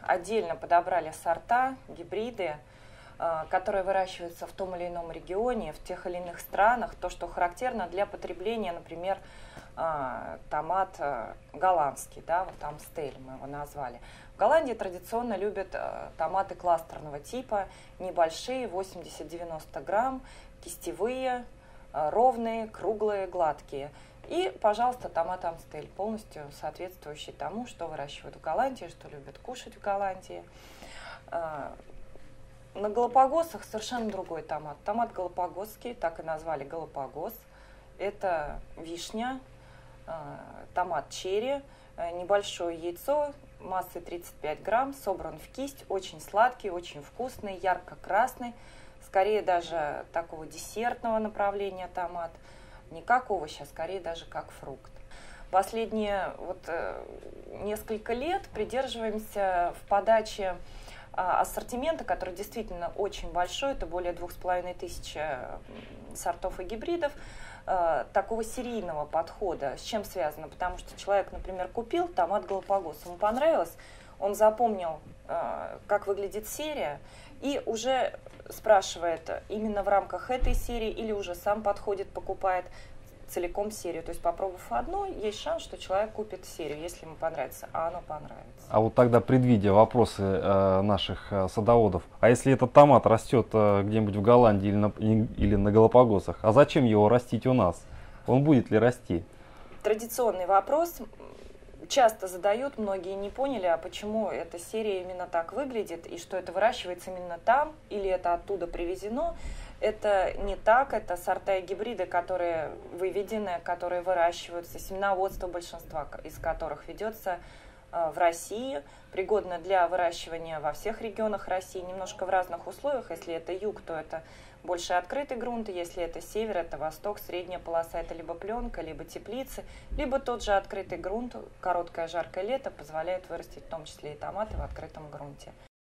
отдельно подобрали сорта, гибриды, которые выращиваются в том или ином регионе, в тех или иных странах, то, что характерно для потребления, например, томат голландский, да, вот Амстель мы его назвали. В Голландии традиционно любят томаты кластерного типа, небольшие, 80-90 грамм, кистевые, ровные, круглые, гладкие. И, пожалуйста, томат Амстель, полностью соответствующий тому, что выращивают в Голландии, что любят кушать в Голландии. На Галапагосах совершенно другой томат. Томат галапагосский, так и назвали Галапагос. Это вишня, томат черри, небольшое яйцо массой 35 грамм, собран в кисть, очень сладкий, очень вкусный, ярко-красный, скорее даже такого десертного направления томат, не как овощ, а скорее даже как фрукт. Последние несколько лет придерживаемся в подаче ассортимента, который действительно очень большой, это более 2500 сортов и гибридов, такого серийного подхода. С чем связано? Потому что человек, например, купил томат Галапагос, ему понравилось, он запомнил, как выглядит серия, и уже спрашивает именно в рамках этой серии или уже сам подходит, покупает целиком серию. То есть, попробовав одну, есть шанс, что человек купит серию, если ему понравится, а оно понравится. А вот тогда, предвидя вопросы наших садоводов, а если этот томат растет где-нибудь в Голландии или на Галапагосах, а зачем его растить у нас? Он будет ли расти? Традиционный вопрос. Часто задают, многие не поняли, а почему эта серия именно так выглядит, и что это выращивается именно там, или это оттуда привезено. Это не так, это сорта и гибриды, которые выведены, которые выращиваются, семеноводство большинства из которых ведется в России, пригодно для выращивания во всех регионах России, немножко в разных условиях. Если это юг, то это больше открытый грунт, если это север, это восток, средняя полоса, это либо пленка, либо теплицы, либо тот же открытый грунт, короткое жаркое лето позволяет вырастить в том числе и томаты в открытом грунте.